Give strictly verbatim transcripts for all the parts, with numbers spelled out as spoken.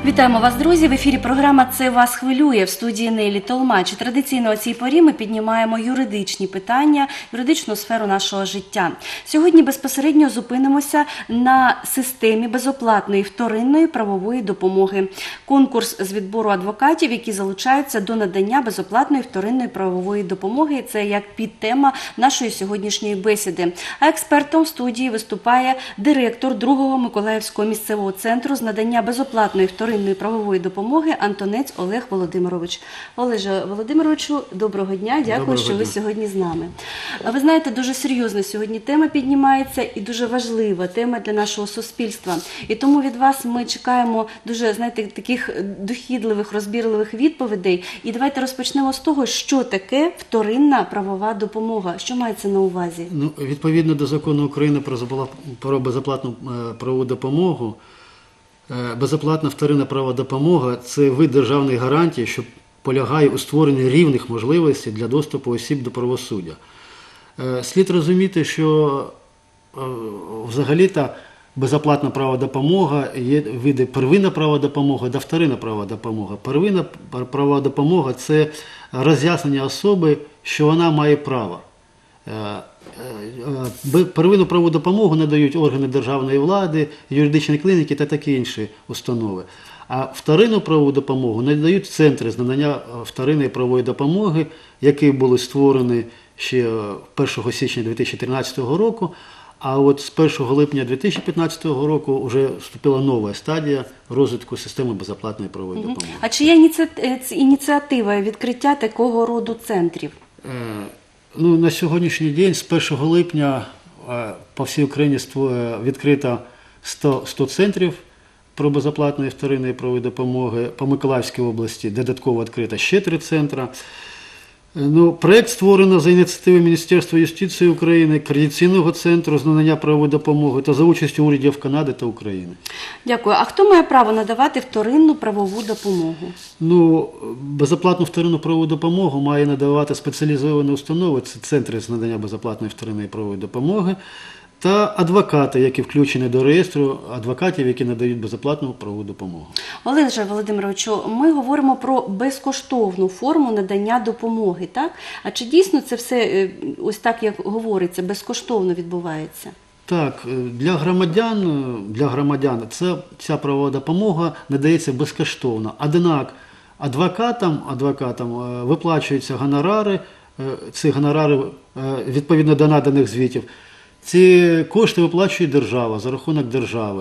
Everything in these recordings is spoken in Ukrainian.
Вітаємо вас, друзі! В ефірі програма «Це вас хвилює» в студії Нелі Толмач. Традиційно о цій порі ми піднімаємо юридичні питання, юридичну сферу нашого життя. Сьогодні безпосередньо зупинимося на системі безоплатної вторинної правової допомоги. Конкурс з відбору адвокатів, які залучаються до надання безоплатної вторинної правової допомоги. Це як підтема нашої сьогоднішньої бесіди. А експертом в студії виступає директор другого Миколаївського місцевого центру з надання безоплатної вторинної правової допомоги Антонець Олег Володимирович. Олеже Володимировичу, доброго дня, дякую, доброго що дня. Ви сьогодні з нами. Ви знаєте, дуже серйозна сьогодні тема піднімається і дуже важлива тема для нашого суспільства. І тому від вас ми чекаємо дуже, знаєте, таких дохідливих, розбірливих відповідей. І давайте розпочнемо з того, що таке вторинна правова допомога. Що мається на увазі? Ну, відповідно до закону України про безоплатну правову допомогу, безоплатна вторинна правова допомога – це вид державної гарантії, що полягає у створенні рівних можливостей для доступу осіб до правосуддя. Слід розуміти, що взагалі-то безоплатна правова допомога є види первинна правова допомога та вторинна правова допомога. Первинна правова допомога – це роз'яснення особи, що вона має право. Первинну правову допомогу надають органи державної влади, юридичні клініки та такі інші установи. А вторинну правову допомогу надають центри з надання вторинної правової допомоги, які були створені ще першого січня дві тисячі тринадцятого року, а от з першого липня дві тисячі п'ятнадцятого року вже вступила нова стадія розвитку системи безоплатної правової угу. допомоги. А чи є ініціатива відкриття такого роду центрів? Ну, на сьогоднішній день з першого липня по всій Україні відкрито сто, сто центрів про безоплатної вторинної правової допомоги. По Миколаївській області додатково відкрито ще три центри. Ну, проєкт створено за ініціативи Міністерства юстиції України, Координаційного центру з надання правової допомоги та за участю урядів Канади та України. Дякую. А хто має право надавати вторинну правову допомогу? Ну, безоплатну вторинну правову допомогу має надавати спеціалізовані установи, це центри з надання безоплатної вторинної правової допомоги, та адвокати, які включені до реєстру адвокатів, які надають безоплатну правову допомогу. Олеже Володимировичу, ми говоримо про безкоштовну форму надання допомоги, так? А чи дійсно це все, ось так, як говориться, безкоштовно відбувається? Так, для громадян, для громадян це, ця правова допомога надається безкоштовно. Однак адвокатам, адвокатам виплачуються гонорари, ці гонорари відповідно до наданих звітів. Ці кошти виплачує держава, за рахунок держави.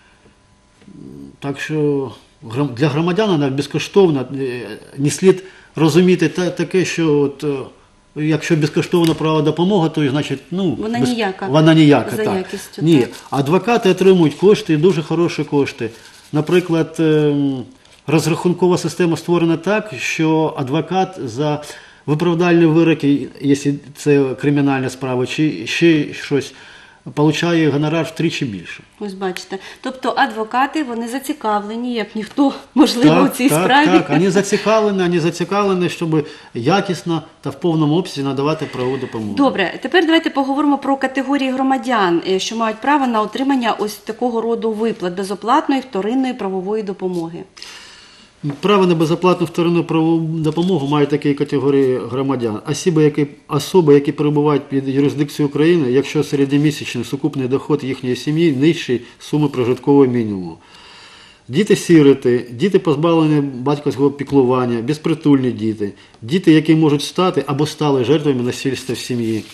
Так що для громадян вона безкоштовна. Не слід розуміти таке, що от, якщо безкоштовна правова допомога, то значить, ну, вона без... ніяка, вона ніяка за так. якістю. Ні, так. Адвокати отримують кошти, дуже хороші кошти. Наприклад, розрахункова система створена так, що адвокат за виправдальні вироки, якщо це кримінальна справа, чи ще щось, отримує гонорар втричі більше. Ось бачите. Тобто адвокати, вони зацікавлені, як ніхто, можливо, так, у цій так, справі. Так, вони зацікавлені, вони зацікавлені, щоб якісно та в повному обсязі надавати правову допомогу. Добре, тепер давайте поговоримо про категорії громадян, що мають право на отримання ось такого роду виплат безоплатної вторинної правової допомоги. Право на безоплатну вторинну правову допомогу мають такі категорії громадян. Особи, які, особи, які перебувають під юрисдикцією України, якщо середньомісячний сукупний доход їхньої сім'ї нижчий суми прожиткового мінімуму. Діти-сироти, діти позбавлені батьківського піклування, безпритульні діти, діти, які можуть стати або стали жертвами насильства в сім'ї.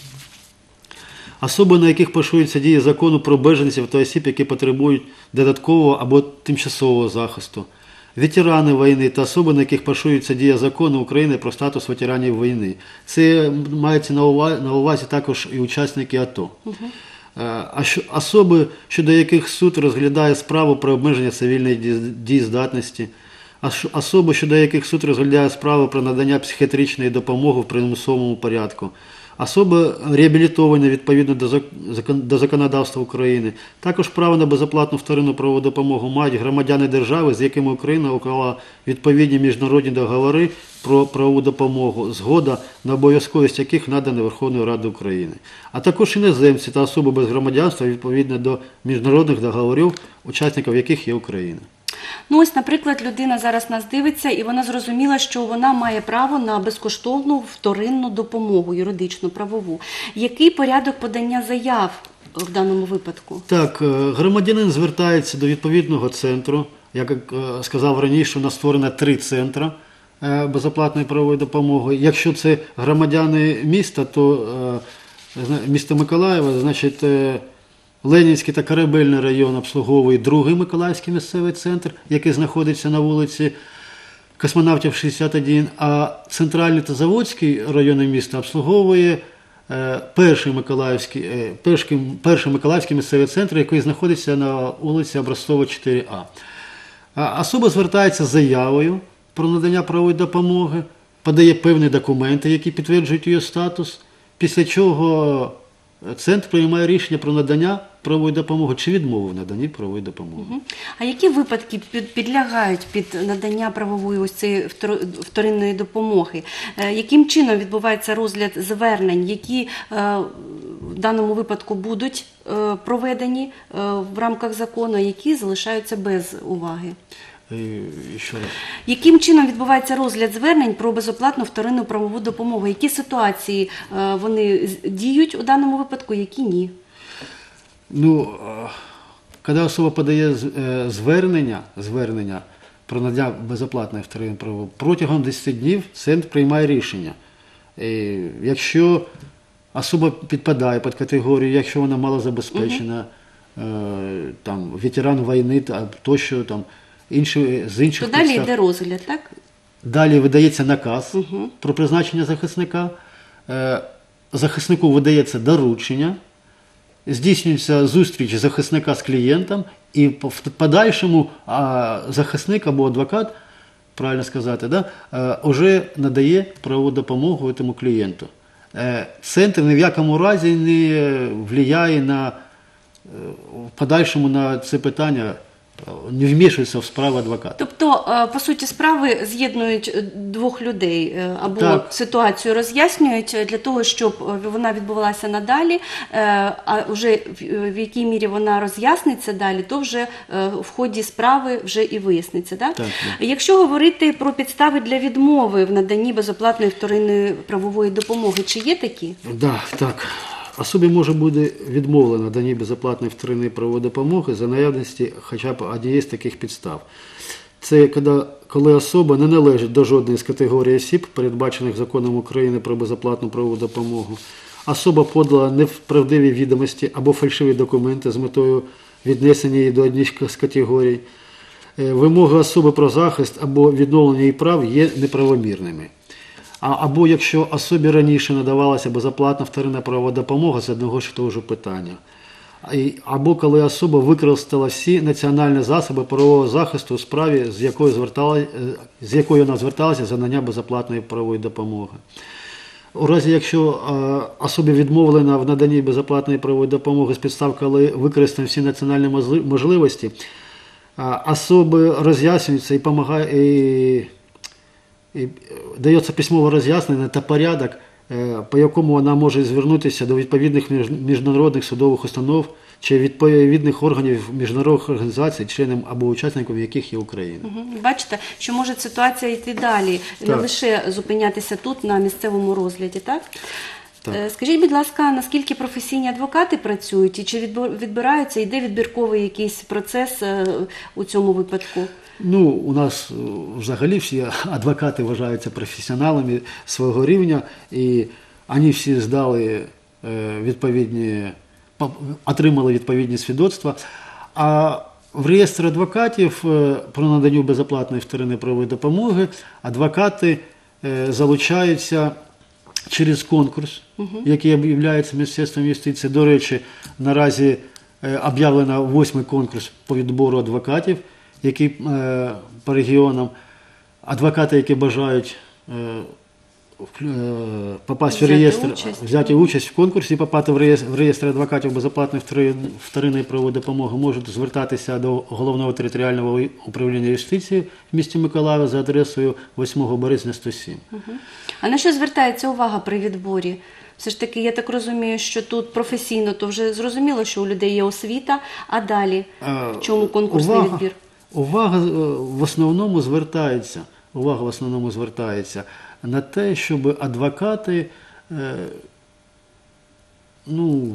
Особи, на яких поширюється дія закону про біженців та осіб, які потребують додаткового або тимчасового захисту. Ветерани війни та особи, на яких поширюється дія закону України про статус ветеранів війни. Це мається на увазі, на увазі також і учасники АТО. Угу. А особи, щодо яких суд розглядає справу про обмеження цивільної дієздатності. Особи, щодо яких суд розглядає справу про надання психіатричної допомоги в примусовому порядку. Особи реабілітовані відповідно до законодавства України. Також право на безоплатну вторинну правову допомогу мають громадяни держави, з якими Україна уклала відповідні міжнародні договори про правову допомогу, згода на обов'язковість яких надана Верховною Радою України. А також іноземці та особи без громадянства відповідно до міжнародних договорів, учасників яких є Україна. Ну ось, наприклад, людина зараз нас дивиться, і вона зрозуміла, що вона має право на безкоштовну вторинну допомогу, юридичну, правову. Який порядок подання заяв в даному випадку? Так, е, громадянин звертається до відповідного центру. Як е, сказав раніше, у нас створено три центри е, безоплатної правової допомоги. Якщо це громадяни міста, то е, зна- місто Миколаєва, значить, е, Ленінський та Корабельний район обслуговує другий Миколаївський місцевий центр, який знаходиться на вулиці Космонавтів шістдесят один, а Центральний та Заводський райони міста обслуговує е, перший Миколаївський, е, перший, перший Миколаївський місцевий центр, який знаходиться на вулиці Образцова чотири А. А особа звертається з заявою про надання правової допомоги, подає певні документи, які підтверджують її статус, після чого центр приймає рішення про надання правової допомоги чи відмову в наданні правової допомоги. Мгм. А які випадки під- підлягають під надання правової ось цієї втор- вторинної допомоги? Е, Яким чином відбувається розгляд звернень, які е, в даному випадку будуть е, проведені е, в рамках закону, а які залишаються без уваги? І ще раз. Яким чином відбувається розгляд звернень про безоплатну вторинну правову допомогу? Які ситуації е, вони з- діють у даному випадку, які ні? Ну, е, коли особа подає з- е, звернення, звернення про надання безоплатної вторинної правової, протягом десяти днів центр приймає рішення. І якщо особа підпадає під категорію, якщо вона малозабезпечена, е, там, ветеран війни та тощо, там, інші, з інших То далі підстав, йде розгляд, так? далі видається наказ про призначення захисника, е, захиснику видається доручення, здійснюється зустріч захисника з клієнтом, і по- в подальшому а, захисник або адвокат, правильно сказати, да, е, вже надає правову допомогу цьому клієнту. Е, Центр ні в якому разі не впливає на, е, в подальшому на це питання, е, не вмішується в справу адвоката. Тобто, е, по суті, справи з'єднують е, двох людей е, або Так. ситуацію роз'яснюють е, для того, щоб е, вона відбувалася надалі, е, а вже в- в якій мірі вона роз'ясниться далі, то вже е, в ході справи вже і виясниться. Да? Так, Якщо говорити про підстави для відмови в наданні безоплатної вторинної правової допомоги, чи є такі? Да, так. Особі може бути відмовлено наданні безоплатної вторинної правової допомоги за наявності хоча б однієї з таких підстав. Це коли, коли особа не належить до жодної з категорій осіб, передбачених законом України про безоплатну правову допомогу. Особа подала неправдиві відомості або фальшиві документи з метою віднесення її до однієї з категорій. Е, Вимоги особи про захист або відновлення її прав є неправомірними. А, або якщо особі раніше надавалася безоплатна вторинна правова допомога з одного ж того ж питання. А й- Або коли особа використала всі національні засоби правового захисту у справі, з якою, звертала, е, з якою вона зверталася за надання безоплатної правової допомоги. У разі, якщо е, особі відмовлено в наданні безоплатної правової допомоги з підстав, коли використані всі національні мозли- можливості, е, особи роз'яснюються і помагає, і, і дається письмове роз'яснення та порядок, е, по якому вона може звернутися до відповідних між- міжнародних судових установ чи відповідних органів міжнародних організацій, членом або учасником яких є Україна. Мгм. Бачите, що може ситуація йти далі, не Так. лише зупинятися тут на місцевому розгляді, так? Так. Е, Скажіть, будь ласка, наскільки професійні адвокати працюють і чи відбо- відбираються, йде відбірковий якийсь процес е, у цьому випадку? Ну, у нас е, взагалі всі адвокати вважаються професіоналами свого рівня, і вони всі здали е, відповідні, по- отримали відповідні свідоцтва. А в реєстрі адвокатів е, про надання безоплатної вторинної правової допомоги адвокати е, залучаються через конкурс, який об'являється Міністерством юстиції. До речі, наразі е, об'явлено восьмий конкурс по відбору адвокатів, який е, по регіонам. Адвокати, які бажають е, вклю- е, попасти в Взяти реєстр, участь. взяти участь в конкурсі і попати в реєстр, в реєстр адвокатів безоплатної втори- вторинної правової допомоги, можуть звертатися до Головного територіального управління юстиції в місті Миколаєва за адресою восьмого березня сто сім. А на що звертається увага при відборі? Все ж таки, я так розумію, що тут професійно, то вже зрозуміло, що у людей є освіта, а далі Е, в чому конкурсний увага. відбір? Увага е, в основному звертається, увага в основному звертається на те, щоб адвокати е, ну,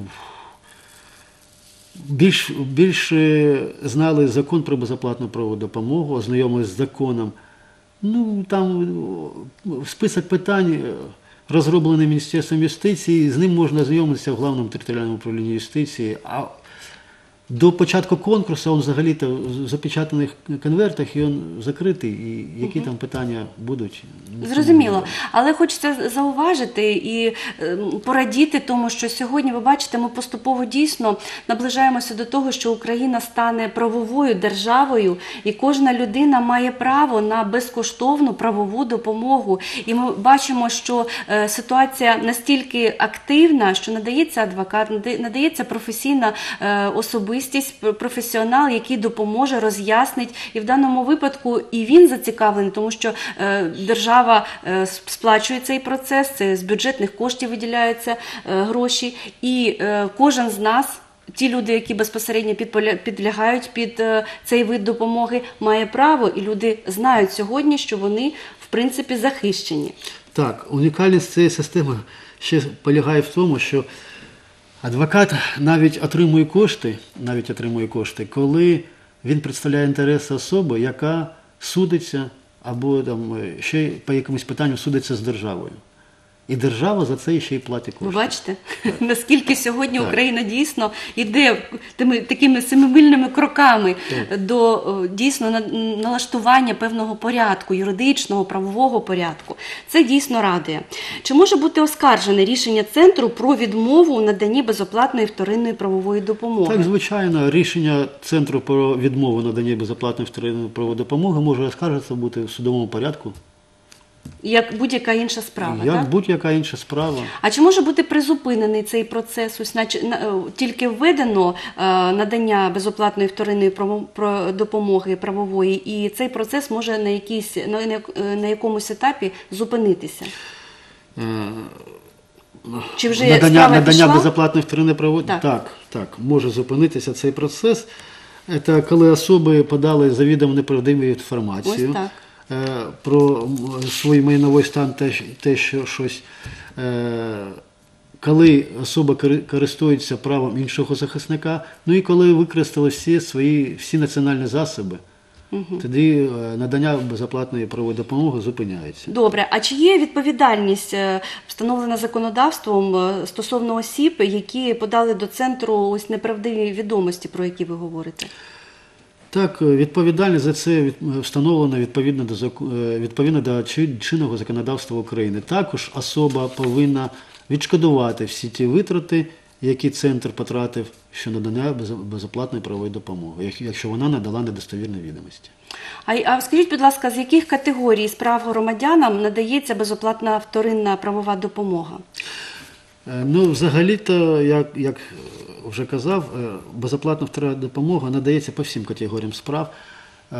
більш, більше знали закон про безоплатну правову допомогу, ознайомились з законом. Ну, там о, список питань е, розроблений Міністерством юстиції, з ним можна знайомитися в Главному територіальному управлінні юстиції. А до початку конкурсу він взагалі-то в запечатаних конвертах, і він закритий, і які там питання будуть. Зрозуміло. Але хочеться зауважити і е, порадіти тому, що сьогодні, ви бачите, ми поступово дійсно наближаємося до того, що Україна стане правовою державою, і кожна людина має право на безкоштовну правову допомогу. І ми бачимо, що е, ситуація настільки активна, що надається адвокат, нада- надається професійна е, особистість, професіонал, який допоможе, роз'яснить. І в даному випадку і він зацікавлений, тому що е, держава е, сплачує цей процес, це з бюджетних коштів виділяються е, гроші, і е, кожен з нас, ті люди, які безпосередньо підполя- підлягають під е, цей вид допомоги, має право, і люди знають сьогодні, що вони, в принципі, захищені. Так, унікальність цієї системи ще полягає в тому, що адвокат навіть отримує кошти, навіть отримує кошти, коли він представляє інтереси особи, яка судиться або там ще й по якомусь питанню судиться з державою. І держава за це ще й платить кошти. Ви бачите, наскільки сьогодні Так. Україна дійсно йде тими такими семимильними кроками Так. до о, дійсно на- налаштування певного порядку, юридичного, правового порядку. Це дійсно радує. Чи може бути оскаржене рішення центру про відмову у наданні безоплатної вторинної правової допомоги? Так, звичайно, рішення Центру про відмову надання безоплатної вторинної правової допомоги може оскаржитися бути в судовому порядку, Як будь-яка інша справа, як так? будь-яка інша справа. А чи може бути призупинений цей процес? Ось наче на- е, тільки введено е, надання безоплатної вторинної право- про- допомоги правової, і цей процес може на якійсь на, на, на якомусь етапі зупинитися. Е, Чи вже надання, справа надання пішла? безоплатної вторинної правової Так. так, так, може зупинитися цей процес. Це коли особи подали завідомо неправдиву інформацію. Ось так. е, про м, свій майновий стан, те, щ- те що щось. Е, коли особа кори- користується правом іншого захисника, ну і коли використали всі свої всі національні засоби, тоді е, надання безоплатної правової допомоги зупиняється. Добре, а чи є відповідальність е, встановлена законодавством е, стосовно осіб, які подали до центру ось неправдиві відомості, про які ви говорите? Так, відповідальність за це від- встановлено відповідно до заку- е, відповідно до чи- чинного законодавства України. Також особа повинна відшкодувати всі ті витрати, які центр потратив, що надання без- безоплатної правової допомоги, як- якщо вона надала недостовірні відомості. А, й- а скажіть, будь ласка, з яких категорій справ громадянам надається безоплатна вторинна правова допомога? Е, Ну, взагалі-то, як, як вже казав, е, безоплатна вторинна допомога надається по всім категоріям справ, е,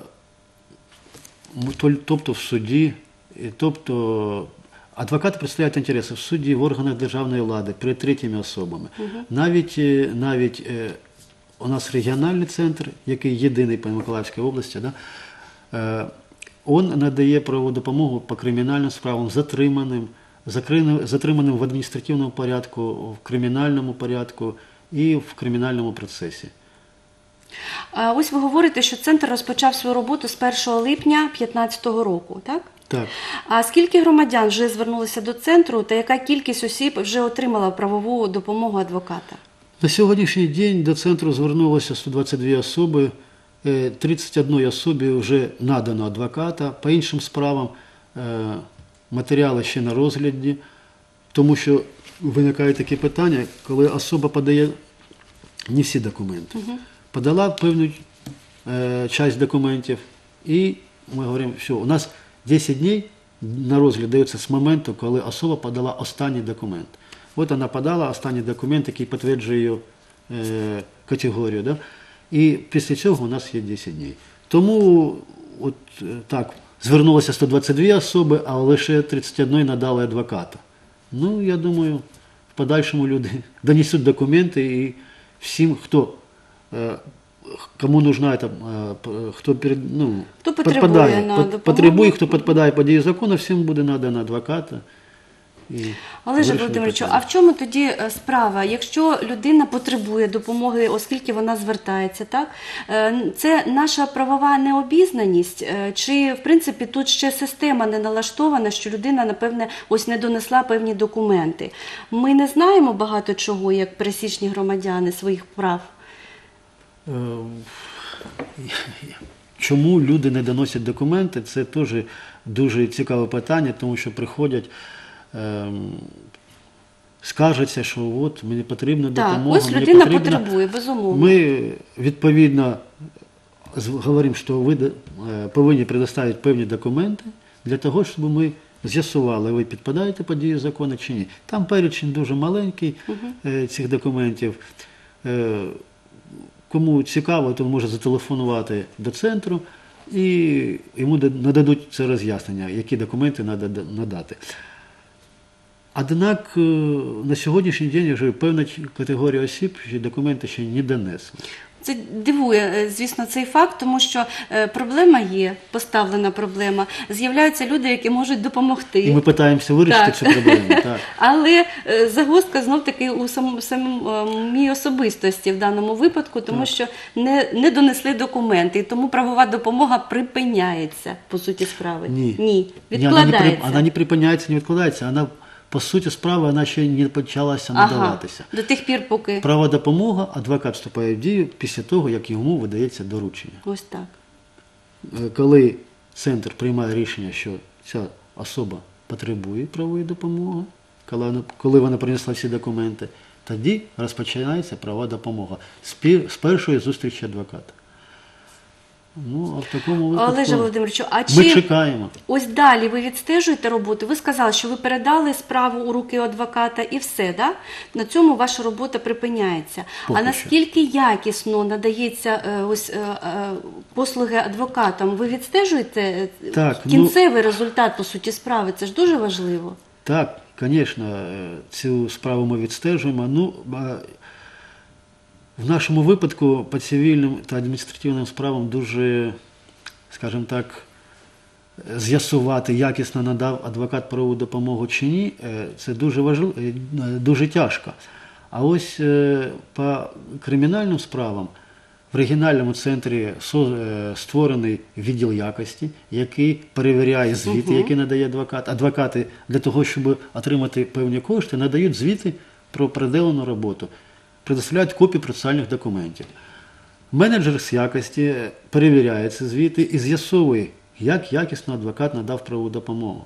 м, тол- тобто в суді, і тобто адвокати представляють інтереси в суді, в органах державної влади, перед третіми особами. Навіть, е, навіть е, у нас регіональний центр, який єдиний по Миколаївській області, да, е, він надає правову допомогу по кримінальним справам затриманим, закриним- затриманим в адміністративному порядку, в кримінальному порядку і в кримінальному процесі. А ось ви говорите, що центр розпочав свою роботу з першого липня дві тисячі п'ятнадцятого року, так? Так. А скільки громадян вже звернулися до центру, та яка кількість осіб вже отримала правову допомогу адвоката? На сьогоднішній день до центру звернулося сто двадцять дві особи, е, тридцять одній особі вже надано адвоката, по іншим справам е, матеріали ще на розгляді, тому що виникають такі питання, коли особа подає не всі документи. Подала певну е, часть документів, і ми говоримо, що у нас десять днів на розгляд дається з моменту, коли особа подала останній документ. От вона подала останній документ, який підтверджує її е, категорію. Да? І після цього у нас є десять днів. Тому от, е, так, звернулося сто двадцять дві особи, а лише тридцять одна надали адвоката. Ну, я думаю, в подальшому люди донесуть документи, і всім, хто е, кому нужна эта, е, п- хто, перед, ну, Хто потребує підпадає, на пот- допомогу. потребує, хто підпадає по дії закону, всім буде надано адвоката. І Олеже вирішення Володимировичу, а питання. в чому тоді е, справа? Якщо людина потребує допомоги, оскільки вона звертається, так? Е, Це наша правова необізнаність? Е, Чи, в принципі, тут ще система не налаштована, що людина, напевне, ось не донесла певні документи? Ми не знаємо багато чого, як пересічні громадяни, своїх прав? Е, Чому люди не доносять документи, це теж дуже цікаве питання, тому що приходять, ем, скаржаться, що от мені потрібна Так, допомога. ось мені людина потрібна. потребує, безумовно. Ми відповідно з- говоримо, що ви де- е, повинні предоставити певні документи для того, щоб ми з'ясували, ви підпадаєте під дію закону чи ні. Там перечень дуже маленький е, цих документів. Е, Кому цікаво, то може зателефонувати до центру і йому да- нададуть це роз'яснення, які документи треба надати. Однак е, на сьогоднішній день вже певна ч- категорія осіб ще документи ще не донесли. Це дивує, е, звісно, цей факт, тому що е, проблема є, поставлена проблема. З'являються люди, які можуть допомогти. І ми намагаємося вирішити Так. цю проблему. Так. Але е, загвоздка знов-таки у самому самій особистості в даному випадку, тому Так. що не, не донесли документи, і тому правова допомога припиняється, по суті справи. Ні. Ні, Ні, вона не, відкладається. при- вона не припиняється, не відкладається. Вона, по суті справи, вона ще не почалася Ага, надаватися. до тих пір, поки Права допомога, адвокат вступає в дію після того, як йому видається доручення. ось так. Е, Коли центр приймає рішення, що ця особа потребує правової допомоги, коли вона, коли вона принесла всі документи, тоді розпочинається права допомога з, пі- з першої зустрічі адвоката. Ну, а в такому Олеже випадку Володимировичу, а ми чи чекаємо. ось далі ви відстежуєте роботу? Ви сказали, що ви передали справу у руки адвоката і все, да? На цьому ваша робота припиняється. Поки а наскільки якісно надається е, ось е, е, послуги адвокатам? Ви відстежуєте е, Так, ну- кінцевий результат по суті справи? Це ж дуже важливо. Так, звісно, цю справу ми відстежуємо. Ну, а, в нашому випадку по цивільним та адміністративним справам дуже, скажімо так, з'ясувати, якісно надав адвокат правову допомогу чи ні, е, це дуже важливо, дуже тяжко. А ось е, по кримінальним справам в регіональному центрі со- е, створений відділ якості, який перевіряє звіти, які надає адвокат. Адвокати для того, щоб отримати певні кошти, надають звіти про проделану роботу, предоставляють копії процесуальних документів. Менеджер з якості перевіряє ці звіти і з'ясовує, як якісно адвокат надав правову допомогу.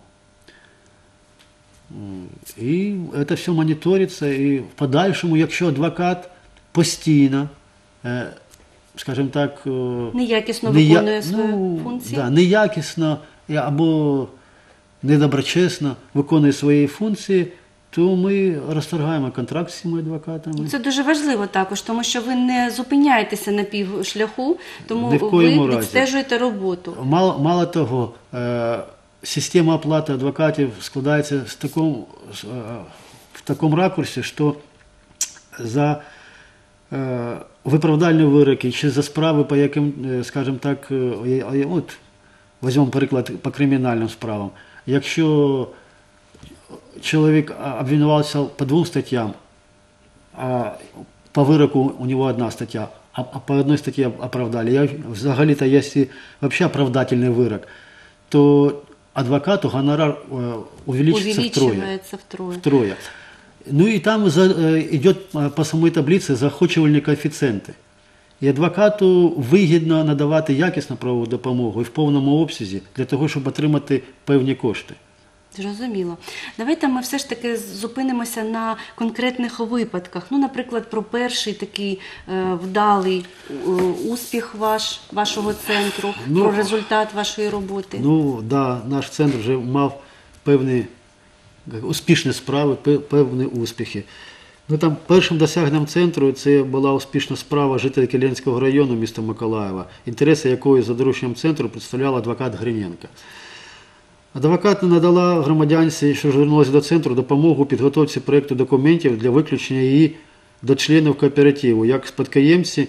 М, І це все моніториться, і в подальшому, якщо адвокат постійно, е, скажімо так, е, Неякісно нея- виконує свою ну, функцію. Да, неякісно і- або недоброчесно виконує свої функції, то ми розторгаємо контракт з цими адвокатами. Це дуже важливо також, тому що ви не зупиняєтеся на півшляху, тому Ні в коєму ви разі. відстежуєте роботу. Мало, мало того, е, система оплати адвокатів складається з такому, з, е, в такому ракурсі, що за е, виправдальні вироки чи за справи, по яким, е, скажімо так, е, е, от, візьмемо приклад по кримінальним справам. Якщо чоловік а, обвинувався по двом статтям, а по вироку у нього одна стаття, а а по одной статье оправдали. Я, взагалі-то, якщо взагалі оправдательний вирок, то адвокату гонорар э, увеличится втрое. Увеличивается втрое. втрое. Ну и там за, э, идет э, по самой таблице заохочувальні коефіцієнти. І адвокату вигідно надавати якісну правову допомогу і в повному обсязі для того, щоб отримати певні кошти. Зрозуміло. Давайте ми все ж таки зупинимося на конкретних випадках. Ну, наприклад, про перший такий е, вдалий е, успіх ваш, вашого центру, Ну, про результат вашої роботи. Ну, да, наш центр вже мав певні як, успішні справи, пе- певні успіхи. Ну, там першим досягненням центру це була успішна справа жительки Ленінського району міста Миколаєва, інтереси якої за дорученням центру представляв адвокат Гриненко. Адвокат надала громадянці, що звернулася до центру, допомогу у підготовці проєкту документів для виключення її до членів кооперативу, як спадкоємці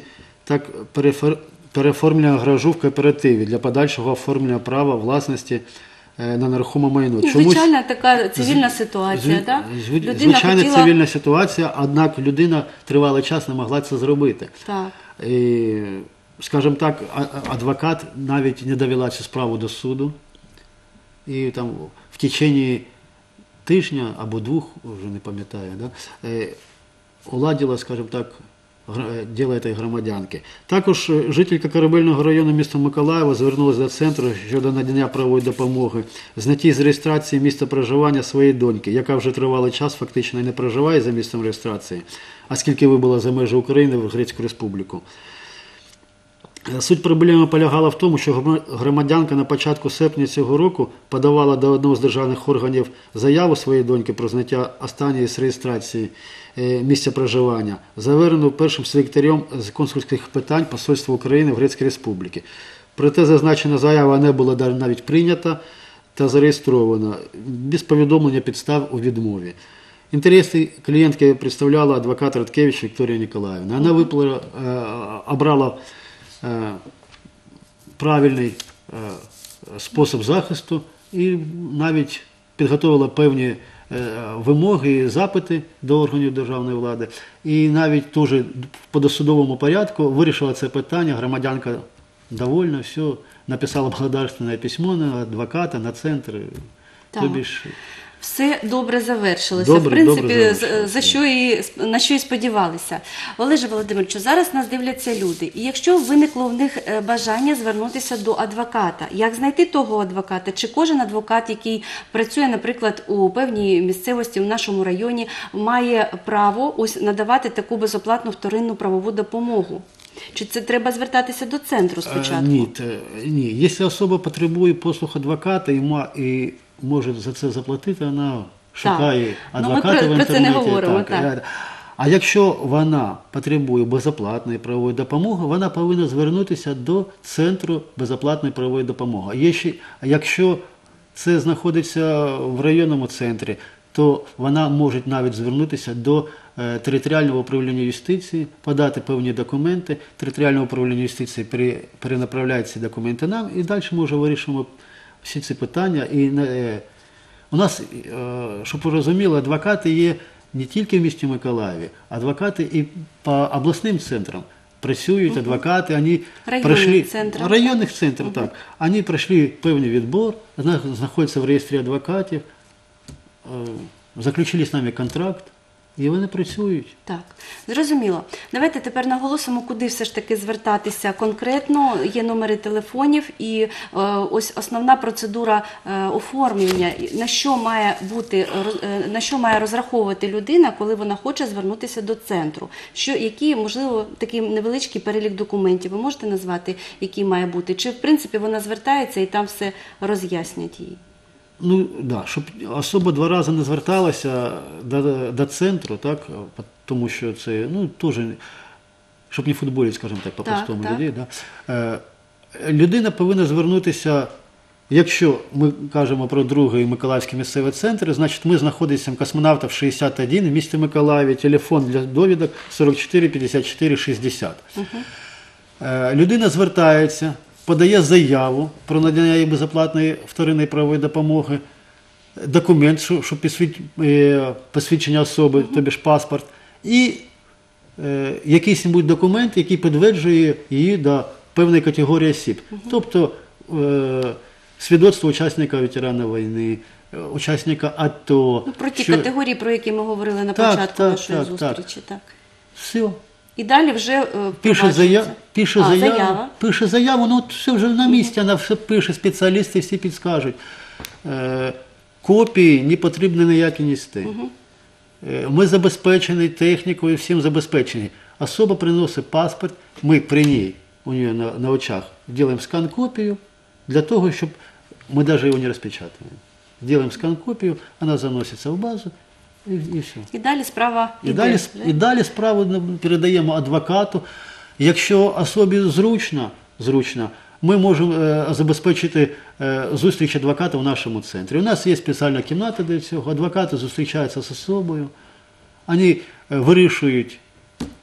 так перефер- переоформлення гаражу в кооперативі для подальшого оформлення права власності е, на нерухоме майно. Ну, звичайна така цивільна ситуація, Зві- так? зві- Людина Звичайна хотіла... цивільна ситуація, однак людина тривалий час не могла це зробити. Так. І, скажімо так, а- а- адвокат навіть не довела цю справу до суду. І там в течение тижня або двох, вже не пам'ятаю, да, е, уладила, скажімо так, гра- діло цієї громадянки. Також е, жителька Корабельного району міста Миколаєва звернулася до центру щодо надання правової допомоги, зняті з реєстрації місця проживання своєї доньки, яка вже тривалий час фактично не проживає за місцем реєстрації, оскільки вибула за межі України в Грецьку Республіку. Суть проблеми полягала в тому, що громадянка на початку серпня цього року подавала до одного з державних органів заяву своєї доньки про зняття останньої з реєстрації е, місця проживання, заверену першим секретарем з консульських питань Посольства України в Грецькій Республіці. Проте зазначена заява не була навіть прийнята та зареєстрована, без повідомлення підстав у відмові. Інтереси клієнтки представляла адвокат Радкевич Вікторія Ніколаївна. Вона виплила, е, обрала е, правильний е, спосіб захисту і навіть підготовила певні е, вимоги і запити до органів державної влади. І навіть теж по досудовому порядку вирішила це питання. Громадянка довольна, все, написала благодарственне письмо на адвоката, на центр. Так. Тобі ж Все добре завершилося. Добре, в принципі, добре з- завершилося. за що і на що і сподівалися. Олеже Володимировичу, зараз нас дивляться люди. І якщо виникло в них е, бажання звернутися до адвоката, як знайти того адвоката? Чи кожен адвокат, який працює, наприклад, у певній місцевості в нашому районі, має право ось надавати таку безоплатну вторинну правову допомогу? Чи це треба звертатися до центру спочатку? Е, Ні, те- ні. Якщо особа потребує послуг адвоката і, ма- і може за це заплатити, вона шукає Ну, ми адвоката про- в про це не інтернеті. говоримо, так. е, А якщо вона потребує безоплатної правової допомоги, вона повинна звернутися до Центру безоплатної правової допомоги. А якщо- а якщо це знаходиться в районному центрі, то вона може навіть звернутися до е, територіального управління юстиції, подати певні документи. Територіальне управління юстиції пере- перенаправляє ці документи нам, і далі ми вже вирішимо всі ці питання. І е, у нас, е, щоб ви розуміли, адвокати є не тільки в місті Миколаєві, адвокати і по обласним центрам. Працюють адвокати, вони Районні пройшли центри. районних центрів, так. Вони пройшли певний відбор, зна- знаходяться в реєстрі адвокатів, е, заключили з нами контракт, і вони працюють. Так, зрозуміло. Давайте тепер наголосимо, куди все ж таки звертатися конкретно. Є номери телефонів і е, ось основна процедура е, оформлення. На що має бути, роз- е, на що має розраховувати людина, коли вона хоче звернутися до центру? Що, які, можливо, такий невеличкий перелік документів ви можете назвати, який має бути? Чи, в принципі, вона звертається і там все роз'яснять їй? Ну, да, щоб особа два рази не зверталася до, до центру, так, тому що це, ну, теж, щоб не футболить, скажімо так, по-простому Так, так. людей. Да. Е, людина повинна звернутися, якщо ми кажемо про другий Миколаївський місцевий центр, значить ми знаходимося в Космонавтів шістдесят один в місті Миколаєві, телефон для довідок сорок чотири п'ятдесят чотири шістдесят. Е, людина звертається, подає заяву про надання їй безоплатної вторинної правової допомоги, документ, що, що посвід- е, посвідчення особи, тобі ж паспорт, і е, якийсь будь документ, який підтверджує її до певної категорії осіб. Тобто е, свідоцтво учасника ветерана війни, е, учасника АТО. Ну, про ті що- категорії, про які ми говорили на Так, початку так, нашої так, зустрічі. Так. Все. І далі вже е, Пише, впроваджується. зая... пише, А, заяву, заява. пише заяву, ну от все вже на місці, вона все пише, спеціалісти всі підскажуть. Е, копії не потрібно ніякі нести. Е, ми забезпечені технікою, всім забезпечені. Особа приносить паспорт, ми при ній, у неї на, на очах, робимо скан-копію, для того, щоб ми навіть його не розпечатуємо. Робимо скан-копію, вона заноситься в базу і, і все. І далі справа І іде. далі, і далі справу передаємо адвокату. Якщо особі зручно, зручно ми можемо е, забезпечити е, зустріч адвоката в нашому центрі. У нас є спеціальна кімната для цього. Адвокати зустрічаються з особою, вони е, вирішують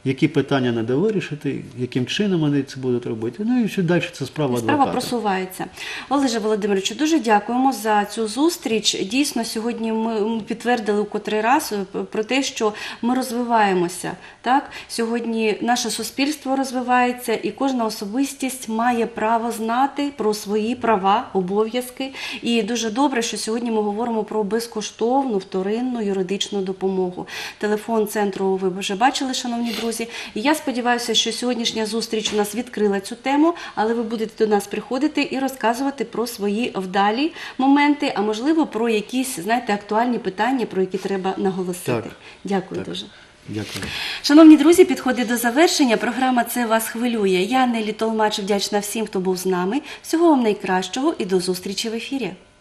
які питання треба вирішити, яким чином вони це будуть робити. Ну і що далі це справа адвоката. Справа просувається. Олеже Володимировичу, дуже дякуємо за цю зустріч. Дійсно, сьогодні ми підтвердили у котрий раз про те, що ми розвиваємося. Так? Сьогодні наше суспільство розвивається, і кожна особистість має право знати про свої права, обов'язки. І дуже добре, що сьогодні ми говоримо про безкоштовну вторинну юридичну допомогу. Телефон центру ви вже бачили, шановні друзі. І я сподіваюся, що сьогоднішня зустріч у нас відкрила цю тему, але ви будете до нас приходити і розказувати про свої вдалі моменти, а можливо про якісь, знаєте, актуальні питання, про які треба наголосити. Так. Дякую Так. дуже. Дякую. Шановні друзі, підходить до завершення. Програма «Це вас хвилює». Я, Нелі Толмач, вдячна всім, хто був з нами. Всього вам найкращого і до зустрічі в ефірі.